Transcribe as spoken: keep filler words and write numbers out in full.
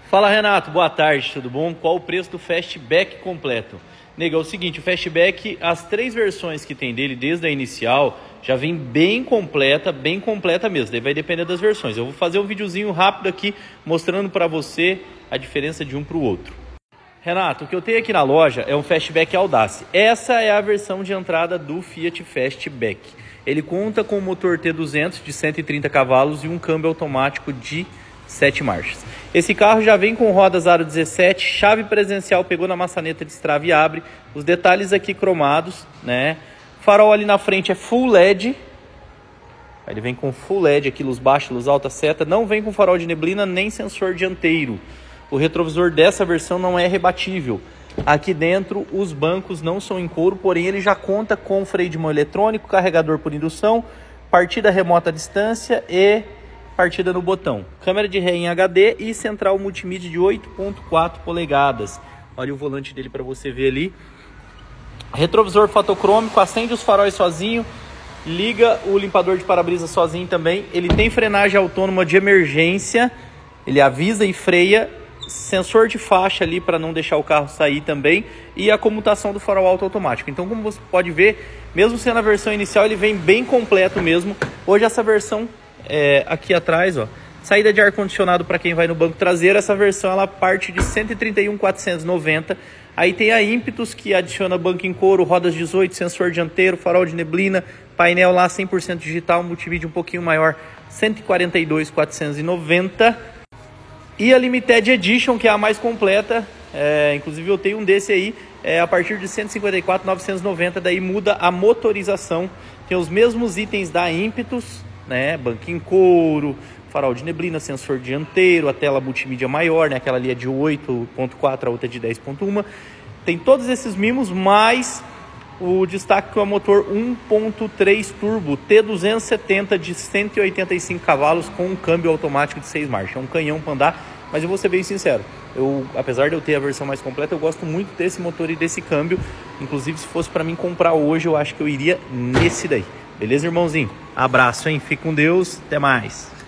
Fala, Renato, boa tarde, tudo bom? Qual o preço do Fastback completo? Nega, é o seguinte, o Fastback, as três versões que tem dele desde a inicial, já vem bem completa, bem completa mesmo, daí vai depender das versões. Eu vou fazer um videozinho rápido aqui, mostrando para você a diferença de um para o outro. Renato, o que eu tenho aqui na loja é um Fastback Audace. Essa é a versão de entrada do Fiat Fastback. Ele conta com um motor T duzentos de cento e trinta cavalos e um câmbio automático de sete marchas. Esse carro já vem com rodas aro dezessete, chave presencial, pegou na maçaneta, destrava e abre. Os detalhes aqui cromados, né? Farol ali na frente é Full L E D. Ele vem com Full L E D aqui, luz baixa, luz alta, seta. Não vem com farol de neblina nem sensor dianteiro. O retrovisor dessa versão não é rebatível. Aqui dentro os bancos não são em couro, porém ele já conta com freio de mão eletrônico, carregador por indução, partida remota à distância e partida no botão. Câmera de ré em H D e central multimídia de oito ponto quatro polegadas. Olha o volante dele para você ver ali. Retrovisor fotocrômico, acende os faróis sozinho, liga o limpador de para-brisa sozinho também. Ele tem frenagem autônoma de emergência, ele avisa e freia. Sensor de faixa ali para não deixar o carro sair também, e a comutação do farol alto automático. Então, como você pode ver, mesmo sendo a versão inicial, ele vem bem completo mesmo. Hoje essa versão é, aqui atrás, ó, saída de ar condicionado para quem vai no banco traseiro. Essa versão ela parte de cento e trinta e um mil quatrocentos e noventa. Aí tem a Impetus, que adiciona banco em couro, rodas dezoito, sensor dianteiro, farol de neblina, painel lá cem por cento digital, multimídia um pouquinho maior, cento e quarenta e dois mil quatrocentos e noventa. E a Limited Edition, que é a mais completa, é, inclusive eu tenho um desse aí, é a partir de cento e cinquenta e quatro mil novecentos e noventa, daí muda a motorização. Tem os mesmos itens da Impetus, né? Banco em couro, farol de neblina, sensor dianteiro, a tela multimídia maior, né? Aquela ali é de oito ponto quatro, a outra é de dez ponto um. Tem todos esses mimos, mais o destaque que é o motor um ponto três turbo T duzentos e setenta de cento e oitenta e cinco cavalos com um câmbio automático de seis marchas. É um canhão para andar, mas eu vou ser bem sincero, eu, apesar de eu ter a versão mais completa, eu gosto muito desse motor e desse câmbio. Inclusive, se fosse para mim comprar hoje, eu acho que eu iria nesse daí. Beleza, irmãozinho? Abraço, hein? Fique com Deus. Até mais.